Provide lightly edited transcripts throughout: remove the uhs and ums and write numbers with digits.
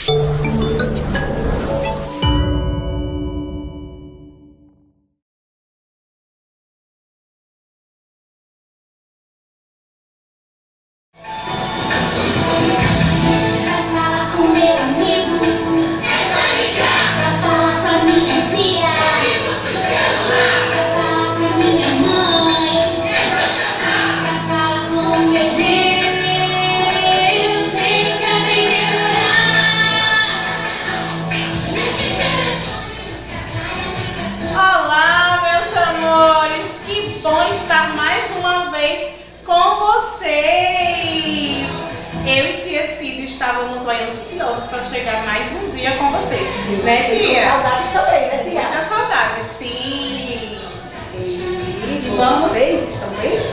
Estávamos ansiosos para chegar mais um dia com vocês, né, tia? Com saudades também, né, tia? Muita saudade, sim. E vocês estão bem?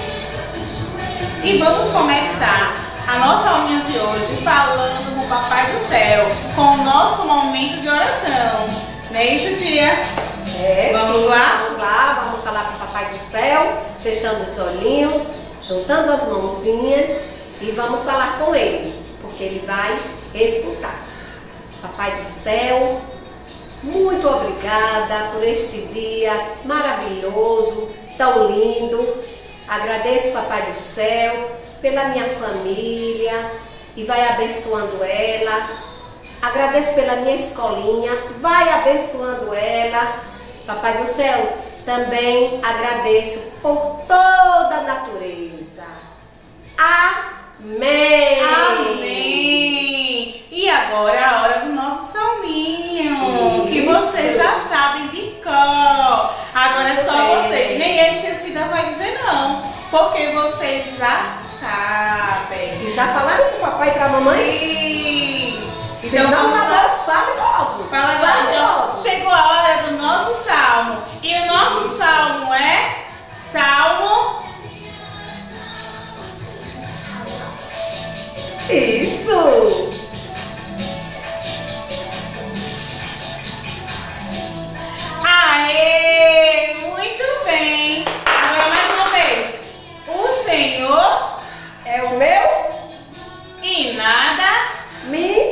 E vamos começar a nossa aulinha de hoje falando com o Papai do Céu, com o nosso momento de oração. Não é isso, tia? Vamos lá? Vamos lá, vamos falar com o Papai do Céu, fechando os olhinhos, juntando as mãozinhas e vamos falar com ele. Porque ele vai escutar. Papai do Céu, muito obrigada por este dia maravilhoso, tão lindo. Agradeço, Papai do Céu, pela minha família e vai abençoando ela. Agradeço pela minha escolinha, vai abençoando ela. Papai do Céu, também agradeço por toda a natureza. Amém! Amém! E agora é a hora do nosso salminho, que vocês já sabem de cor. Agora é só vocês, nem a tia Cida vai dizer não, porque vocês já sabem. E já falaram com o papai e com a mamãe? Sim! Então não fale logo. Fala agora, então, chegou a hora do nosso salmo. E o nosso salmo é Salmo... Isso! Aê! Muito bem! Agora mais uma vez. O Senhor É o meu e nada. me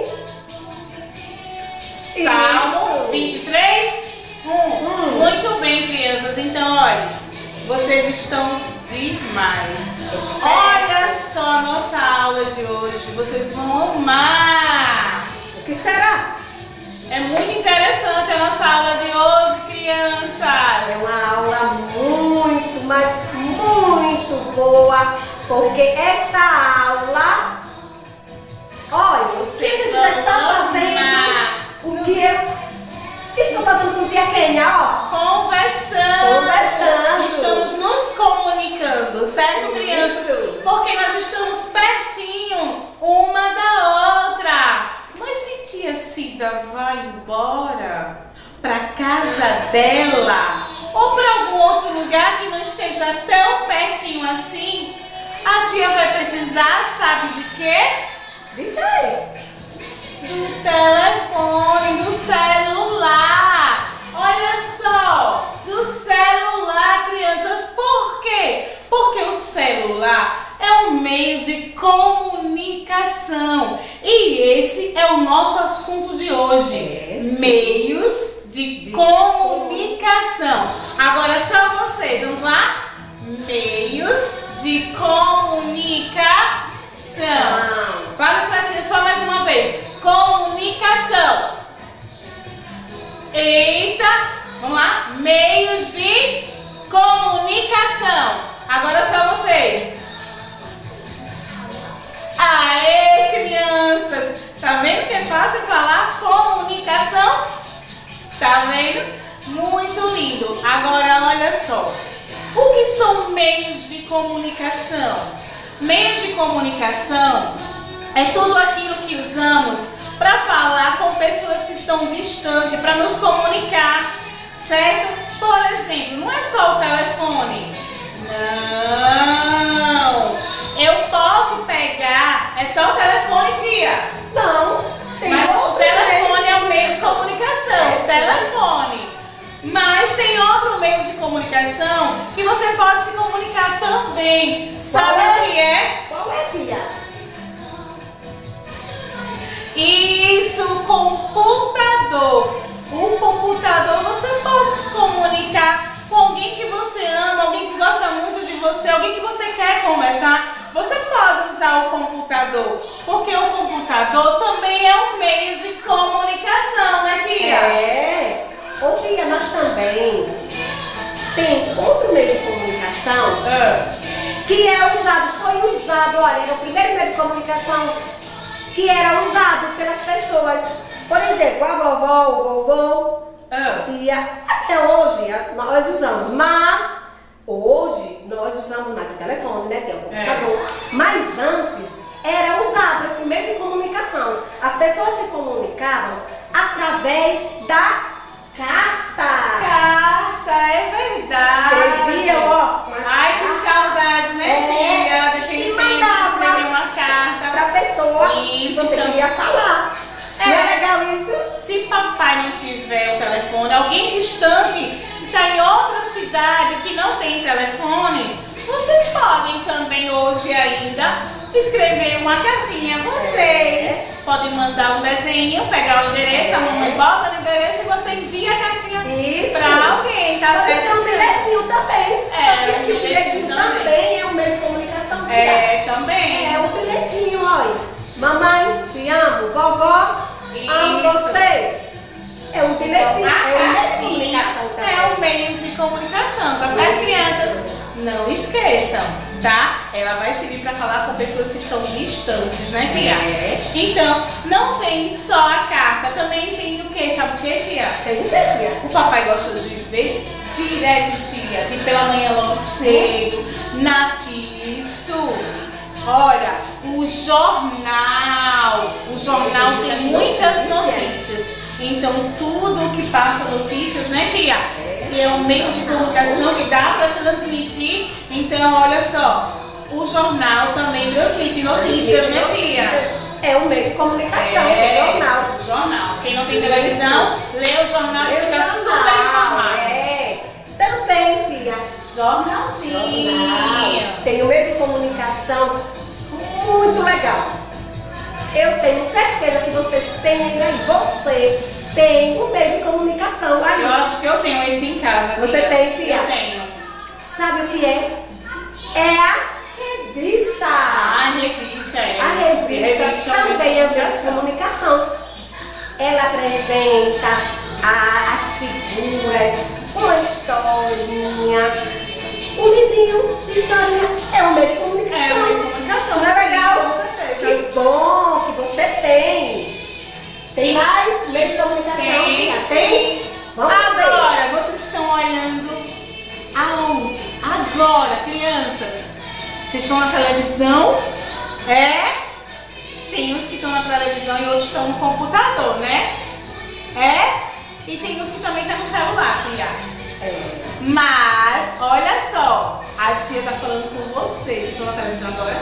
Salmo 23, 1. Muito bem, crianças. Então, olha, vocês estão demais. Olha só a nossa aula de hoje. Vocês vão amar. O que será? É muito interessante a nossa aula de hoje, crianças. É uma aula muito, mas muito boa, porque esta aula, olha, o que a gente já está fazendo, o que eu estou fazendo com tia Kenia, ó. Conversando. Estamos nos comunicando, certo, crianças? Isso. Porque nós estamos pertinho uma da outra. Mas se tia Cida vai embora para casa dela ou para algum outro lugar que não esteja tão pertinho assim, a tia vai precisar, sabe de quê? De quê? Do telefone, do celular. Olha só, do celular, crianças. Por quê? Porque o celular é um meio de comunicação. E esse é o nosso assunto de hoje. Meios de comunicação. Agora só vocês, vamos lá? Meios de comunicação. Fala pra tia só mais uma vez. Comunicação. Eita, vamos lá. Meios de comunicação. Agora só vocês. Aê, crianças. Tá vendo que é fácil falar comunicação? Tá vendo? Muito lindo. Agora olha só. O que são meios de comunicação? Meios de comunicação é tudo aquilo que usamos para falar com pessoas que estão distantes, para nos comunicar, certo? Por exemplo, não é só o telefone. Não! Eu posso pegar, é só o telefone, tia? Não, tem Mas o outros telefone meios. é o meio de comunicação, o telefone. Mas tem outro meio de comunicação que você pode se comunicar também. Sabe o que é? Qual é, tia? Isso! o computador. O computador você pode se comunicar com alguém que você ama, alguém que gosta muito de você, alguém que você quer conversar. Você pode usar o computador, porque o computador também é um meio de comunicação, né, tia? É. Ô tia, nós também tem outro meio de comunicação que foi usado, olha, era o primeiro meio de comunicação que era usado pelas pessoas. Por exemplo, a vovó, o vovô, a tia, até hoje nós usamos, mas hoje nós usamos mais o telefone, né, tia, o computador. Mas antes era usado esse meio de comunicação. As pessoas se comunicavam através da carta. Carta, é verdade. Escreviam, ó. Ai, que saudade, né, tia? Daquele tempo de escrever uma carta Pra pessoa que Isso, você então. queria falar. Não é legal isso? Se papai não tiver o telefone, alguém distante que está em outra cidade que não tem telefone, vocês podem também hoje ainda escrever uma cartinha. Vocês podem mandar um desenho, pegar o endereço, a mamãe bota no endereço e você envia a cartinha para alguém, tá Pode certo? ser um bilhetinho também. Sabia que o bilhetinho também é um meio de comunicação social? É, também. É um bilhetinho, olha. Mamãe, te amo. Vovó, amo você. É um bilhetinho. É um meio de comunicação também. É um meio de comunicação, tá certo, crianças? Não esqueçam, tá? Ela vai servir para falar com pessoas que estão distantes, né, tia? Então, não tem só a carta, também tem o quê? Sabe o que, tia? Tem um tia. O papai gosta de ver direto, tia, de pela manhã logo cedo, isso. Olha, o jornal tem muitas notícias. Então, tudo que passa notícias, né, tia? Que é um meio de comunicação que dá para transmitir. Então, olha só, o jornal também transmite notícias, né, tia? É um meio de comunicação, o jornal. O jornal. Quem não tem televisão, lê o jornal e fica super informado. É. Também, tia. Jornalzinho. Tem um meio de comunicação muito legal. Eu tenho certeza que vocês têm aí. Você tem um meio de comunicação aí. Eu acho que eu tenho esse em casa. Você tia. tem, tia? Eu tenho. Sabe o que é? É a revista. A revista é. A revista também é um meio de comunicação. Ela apresenta as figuras, uma historinha. Um livrinho de historinha é um meio de comunicação. É um meio de comunicação. Não é legal? Com certeza. Que bom que você tem. Tem mais meio de comunicação? Tem. Vamos ver. Agora, vocês estão olhando aonde? Agora, crianças. Vocês estão na televisão? É? Tem uns que estão na televisão e outros estão no computador, né? É? E tem uns que também estão no celular, tia. Mas, olha só, a tia tá falando com vocês. Vocês estão na televisão agora?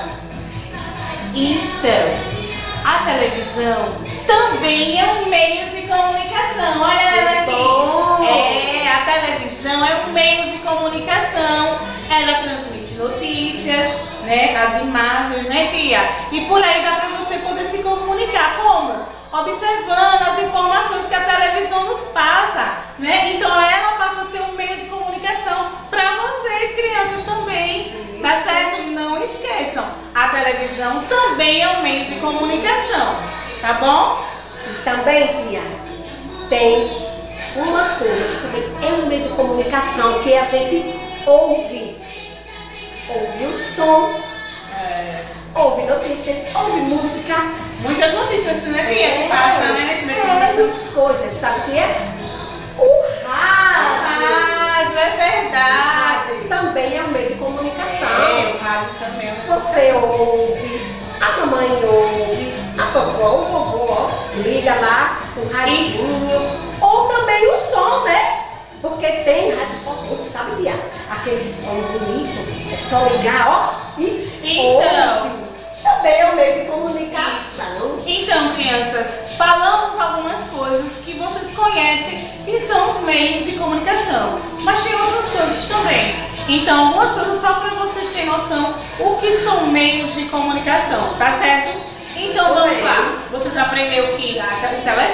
Então, a televisão também é um meio de comunicação. Olha ela aqui. É, a televisão é um meio de comunicação. Ela transmite notícias, né? As imagens, né, tia? E por aí dá pra você poder se comunicar. Como? Observando as informações que a televisão nos passa, né? Então ela passa a ser um meio de comunicação para vocês, crianças, também. Tá certo? Não esqueçam, a televisão também é um meio de comunicação, tá bom? E também, tia, tem uma coisa que também é um meio de comunicação que a gente ouve. Ouve o som, ouve notícias, ouve música. Muitas notícias, né, tia, que passam, né, nesse meio de comunicação. Muitas coisas, sabe o que é? O rádio. Rádio, é verdade. Também é um meio de comunicação. O rádio também. Você ouve, a mamãe ouve, a vovó, o vovô, ó, liga lá com o radinho. Ou também o som, né? Porque tem rádios potentes, sabe, tia? Aquele som bonito, é só ligar, ó, e Então. ouve. Também é um meio de comunicação. Então, crianças, falamos algumas coisas que vocês conhecem que são os meios de comunicação. Mas tem outras coisas também. Então, algumas coisas só para vocês terem noção o que são meios de comunicação, tá certo? Então, vamos lá. Vocês aprenderam que o telefone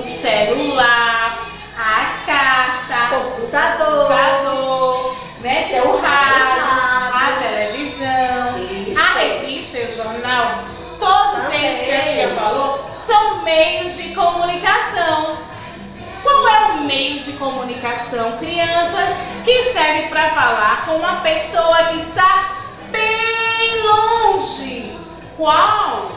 celular, a carta, computador, né? Tem o rádio, a televisão, a revista, o jornal, todos eles que a tia falou são meios de comunicação. Qual é o meio de comunicação, crianças, que serve para falar com uma pessoa que está bem longe? Qual?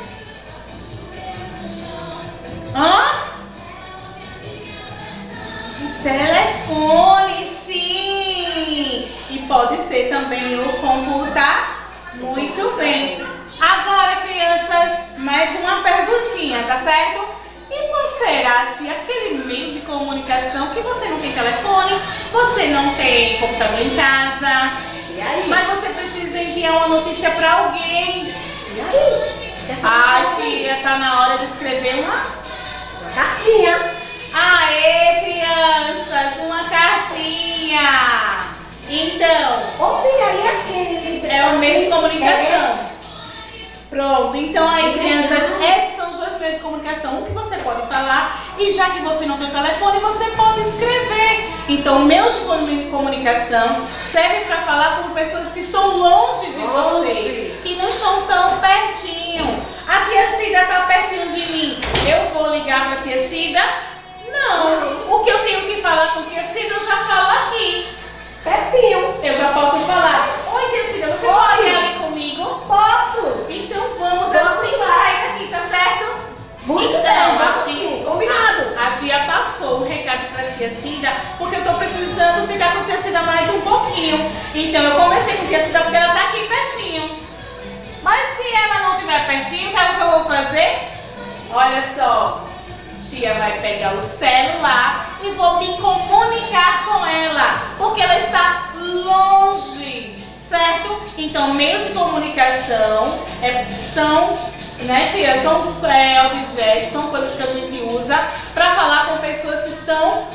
O telefone, sim! E pode ser também o computador. Muito bem. Agora, crianças, mais uma perguntinha, tá certo? E qual será, tia, aquele meio de comunicação que você não tem telefone, você não tem computador em casa, e aí? Mas você precisa enviar uma notícia para alguém? E aí? Tia, tá na hora de escrever uma cartinha. Aê, crianças, uma cartinha. Então, aí aquele é o meio de comunicação. Pronto, então aí, crianças, esses são os dois meios de comunicação. Um que você pode falar, e já que você não tem telefone, você pode escrever. Então, meios de comunicação serve para falar com pessoas que estão longe de você, que não estão tão pertinho. A tia Cida está pertinho de mim. Eu vou ligar para a tia Cida? Não. O que eu tenho que falar com a tia Cida, eu já falo aqui. Pertinho. Eu já posso falar. Oi, tia Cida, você pode ir ali comigo? Posso. Então vamos assim sair daqui, tá certo? Muito então, bem, combinado. A tia passou o recado pra tia Cida, porque eu tô precisando ficar com a tia Cida mais um pouquinho. Então eu comecei com a tia Cida porque ela tá aqui pertinho. Mas se ela não estiver pertinho, sabe o que eu vou fazer? Olha só, tia vai pegar o celular e vou me comunicar com ela, porque ela está longe, certo? Então, meios de comunicação são, né, tia? São objetos, são coisas que a gente usa para falar com pessoas que estão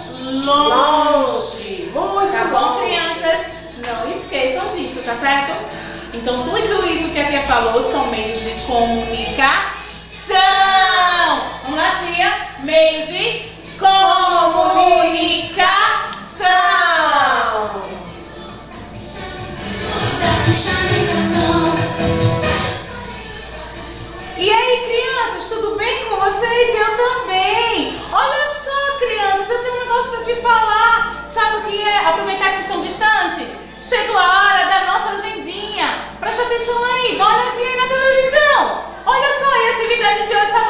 longe. Tá bom, crianças? Não esqueçam disso, tá certo? Então, tudo isso que a tia falou são meios de comunicação. Vamos lá, tia? Meios de comunicação. E aí, crianças, tudo bem com vocês? Eu também. Olha só, crianças, eu tenho um negócio para te falar. Sabe o que é? Aproveitar que vocês estão distantes. Chegou a hora da nossa agendinha. Preste atenção aí, dá uma olhadinha aí na televisão. Olha só, e a atividade de hoje, sabe